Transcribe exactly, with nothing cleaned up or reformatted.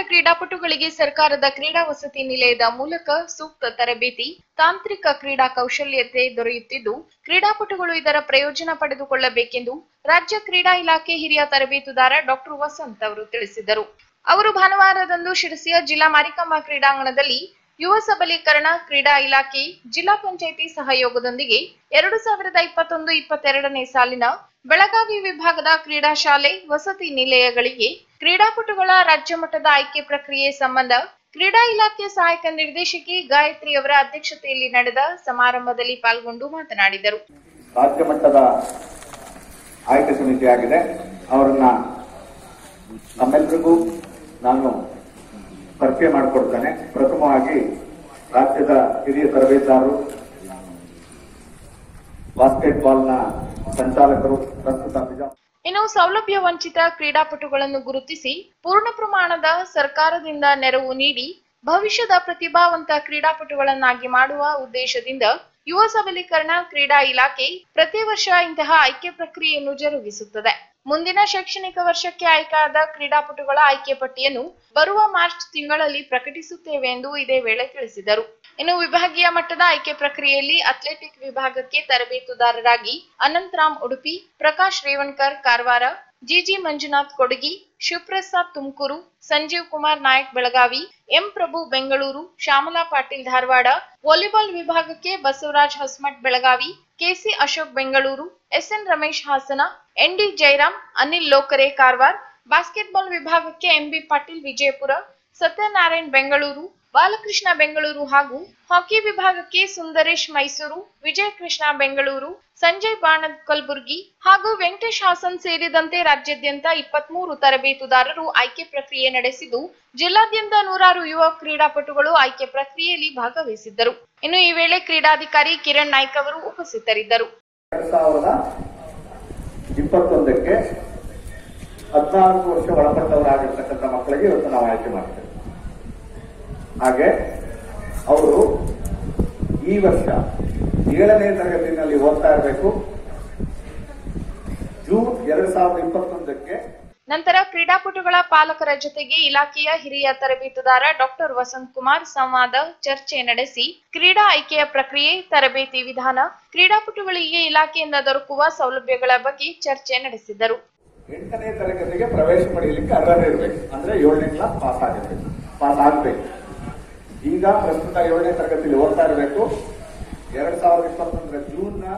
ಕ್ರೀಡಾಪಟುಗಳಿಗೆ ಸರ್ಕಾರದ ಕ್ರೀಡಾ ವಸತಿ ನಿಲಯದ ಮೂಲಕ ಸೂಕ್ತ ತರಬೇತಿ, ತಾಂತ್ರಿಕ ಕ್ರೀಡಾ ಕೌಶಲ್ಯತೆ ದೊರೆಯುತ್ತಿದ್ದು, ಕ್ರೀಡಾಪಟುಗಳು ಇದರ ಪ್ರಯೋಜನ ಪಡೆದುಕೊಳ್ಳಬೇಕೆಂದು ರಾಜ್ಯ ಕ್ರೀಡಾ ಇಲಾಖೆ ಹಿರಿಯ ತರಬೇತುದಾರ ಡಾಕ್ಟರ್ ವಸಂತ್ ಅವರು ತಿಳಿಸಿದರು. ಅವರು ಭಾನುವಾರದಂದು ಶಿರಸಿಯ ಜಿಲ್ಲಾ ಮಾರಿಕಮ್ಮ ಕ್ರೀಡಾಂಗಣದಲ್ಲಿ ಯುವ ಸಬಲೀಕರಣ ಕ್ರೀಡಾ ಇಲಾಖೆ, ಜಿಲ್ಲಾ ಪಂಚಾಯಿತಿ ಸಹಯೋಗದೊಂದಿಗೆ ಎರಡು ಸಾವಿರದ ಇಪ್ಪತ್ತೊಂದು ಇಪ್ಪತ್ತೆರಡನೇ ಸಾಲಿನ ಬೆಳಗಾವಿ ವಿಭಾಗದ ಕ್ರೀಡಾ ಶಾಲೆ, ವಸತಿ ನಿಲಯಗಳಿಗೆ ಕ್ರೀಡಾಪಟುಗಳ ರಾಜ್ಯ ಮಟ್ಟದ ಆಯ್ಕೆ ಪ್ರಕ್ರಿಯೆ ಸಂಬಂಧ ಕ್ರೀಡಾ ಇಲಾಖೆ ಸಹಾಯಕ ನಿರ್ದೇಶಕಿ ಗಾಯತ್ರಿ ಅವರ ಅಧ್ಯಕ್ಷತೆಯಲ್ಲಿ ನಡೆದ ಸಮಾರಂಭದಲ್ಲಿ ಪಾಲ್ಗೊಂಡು ಮಾತನಾಡಿದರು. ರಾಜ್ಯ ಮಟ್ಟದ ಆಯ್ಕೆ ಸಮಿತಿಯಾಗಿದೆ. ಅವರನ್ನ ನಮ್ಮೆಲ್ಲರಿಗೂ ನಾನು ಪರಿಚಯ ಮಾಡಿಕೊಡ್ತೇನೆ. ಪ್ರಥಮವಾಗಿ ರಾಜ್ಯದ ಹಿರಿಯ ತರಬೇತುದಾರರು, ಬಾಸ್ಕೆಟ್ಬಾಲ್ನ ಸಂಚಾಲಕರು, ಪ್ರಸ್ತುತ ಇನ್ನು ಸೌಲಭ್ಯ ವಂಚಿತ ಕ್ರೀಡಾಪಟುಗಳನ್ನು ಗುರುತಿಸಿ ಪೂರ್ಣ ಪ್ರಮಾಣದ ಸರ್ಕಾರದಿಂದ ನೆರವು ನೀಡಿ ಭವಿಷ್ಯದ ಪ್ರತಿಭಾವಂತ ಕ್ರೀಡಾಪಟುಗಳನ್ನಾಗಿ ಮಾಡುವ ಉದ್ದೇಶದಿಂದ ಯುವ ಸಬಲೀಕರಣ ಕ್ರೀಡಾ ಇಲಾಖೆ ಪ್ರತಿ ವರ್ಷ ಇಂತಹ ಆಯ್ಕೆ ಪ್ರಕ್ರಿಯೆಯನ್ನು ಜರುಗಿಸುತ್ತದೆ. ಮುಂದಿನ ಶೈಕ್ಷಣಿಕ ವರ್ಷಕ್ಕೆ ಆಯ್ಕೆಯಾದ ಕ್ರೀಡಾಪಟುಗಳ ಆಯ್ಕೆ ಪಟ್ಟಿಯನ್ನು ಬರುವ ಮಾರ್ಚ್ ತಿಂಗಳಲ್ಲಿ ಪ್ರಕಟಿಸುತ್ತೇವೆ ಎಂದು ಇದೇ ವೇಳೆ ತಿಳಿಸಿದರು. ಇನ್ನು ವಿಭಾಗೀಯ ಮಟ್ಟದ ಆಯ್ಕೆ ಪ್ರಕ್ರಿಯೆಯಲ್ಲಿ ಅಥ್ಲೆಟಿಕ್ ವಿಭಾಗಕ್ಕೆ ತರಬೇತುದಾರರಾಗಿ ಅನಂತರಾಮ್ ಉಡುಪಿ, ಪ್ರಕಾಶ್ ರೇವಣ್ಕರ್ ಕಾರವಾರ, ಜಿಜಿ ಮಂಜುನಾಥ್ ಕೊಡಗಿ, ಶಿವಪ್ರಸಾದ್ ತುಮಕೂರು, ಸಂಜೀವ್ ಕುಮಾರ್ ನಾಯಕ್ ಬೆಳಗಾವಿ, ಎಂ ಪ್ರಭು ಬೆಂಗಳೂರು, ಶ್ಯಾಮಲಾ ಪಾಟೀಲ್ ಧಾರವಾಡ, ವಾಲಿಬಾಲ್ ವಿಭಾಗಕ್ಕೆ Basavaraj Hosamath Belagavi, KC Ashok Bengaluru, SN Ramesh Hassan, ND Jayaram, Anil Lokare Karwar, basketball ವಿಭಾಗಕ್ಕೆ ಎಂಬಿ ಪಾಟೀಲ್ ವಿಜಯಪುರ, ಸತ್ಯನಾರಾಯಣ್ ಬೆಂಗಳೂರು, ಬಾಲಕೃಷ್ಣ ಬೆಂಗಳೂರು ಹಾಗೂ ಹಾಕಿ ವಿಭಾಗಕ್ಕೆ ಸುಂದರೇಶ್ ಮೈಸೂರು, ವಿಜಯ ಕೃಷ್ಣ ಬೆಂಗಳೂರು, ಸಂಜಯ್ ಬಾಣದ್ ಕಲಬುರ್ಗಿ ಹಾಗೂ ವೆಂಕಟೇಶ್ ಹಾಸನ್ ಸೇರಿದಂತೆ ರಾಜ್ಯಾದ್ಯಂತ ಇಪ್ಪತ್ಮೂರು ತರಬೇತುದಾರರು ಆಯ್ಕೆ ಪ್ರಕ್ರಿಯೆ ನಡೆಸಿದ್ದು, ಜಿಲ್ಲಾದ್ಯಂತ ನೂರಾರು ಯುವ ಕ್ರೀಡಾಪಟುಗಳು ಆಯ್ಕೆ ಪ್ರಕ್ರಿಯೆಯಲ್ಲಿ ಭಾಗವಹಿಸಿದ್ದರು. ಇನ್ನು ಈ ವೇಳೆ ಕ್ರೀಡಾಧಿಕಾರಿ ಕಿರಣ್ ನಾಯ್ಕ್ ಅವರು ಉಪಸ್ಥಿತರಿದ್ದರು. ಎರಡ್ ಸಾವಿರದ ಇಪ್ಪತ್ತೊಂದಕ್ಕೆ ಹದಿನಾಲ್ಕು ವರ್ಷ ಒಳಪಟ್ಟವರಾಗಿರ್ತಕ್ಕಂಥ ಮಕ್ಕಳಿಗೆ ಇವತ್ತು ನಾವು ಆಯ್ಕೆ ಮಾಡ್ತೇವೆ. ಹಾಗೆ ಅವರು ಈ ವರ್ಷ ಏಳನೇ ತರಗತಿಯಲ್ಲಿ ಓದ್ತಾ ಇರಬೇಕು. ಜೂನ್ ಎರಡ್ ಸಾವಿರದ ಇಪ್ಪತ್ತೊಂದಕ್ಕೆ ನಂತರ ಕ್ರೀಡಾಪಟುಗಳ ಪಾಲಕರ ಜೊತೆಗೆ ಇಲಾಖೆಯ ಹಿರಿಯ ತರಬೇತುದಾರ ಡಾಕ್ಟರ್ ವಸಂತ್ ಕುಮಾರ್ ಸಂವಾದ ಚರ್ಚೆ ನಡೆಸಿ ಕ್ರೀಡಾ ಆಯ್ಕೆಯ ಪ್ರಕ್ರಿಯೆ, ತರಬೇತಿ ವಿಧಾನ, ಕ್ರೀಡಾಪಟುಗಳಿಗೆ ಇಲಾಖೆಯಿಂದ ದೊರಕುವ ಸೌಲಭ್ಯಗಳ ಬಗ್ಗೆ ಚರ್ಚೆ ನಡೆಸಿದರು. ಎಂಟನೇ ತರಗತಿಗೆ ಪ್ರವೇಶ ಪಡೆಯಲಿಕ್ಕೆ ಅರ್ಹರಿರಬೇಕು, ಅಂದ್ರೆ ಏಳನೇ ಕ್ಲಾಸ್ ಪಾಸ್ ಆಗಿರ್ಬೇಕು, ಪಾಸ್ ಆಗ್ಬೇಕು. ಈಗ ಪ್ರಸ್ತುತ ಏಳನೇ ತರಗತಿಯಲ್ಲಿ ಓದ್ತಾ ಇರಬೇಕು. ಎರಡ್ ಸಾವಿರದ ಇಪ್ಪತ್ತೊಂದರ ಜೂನ್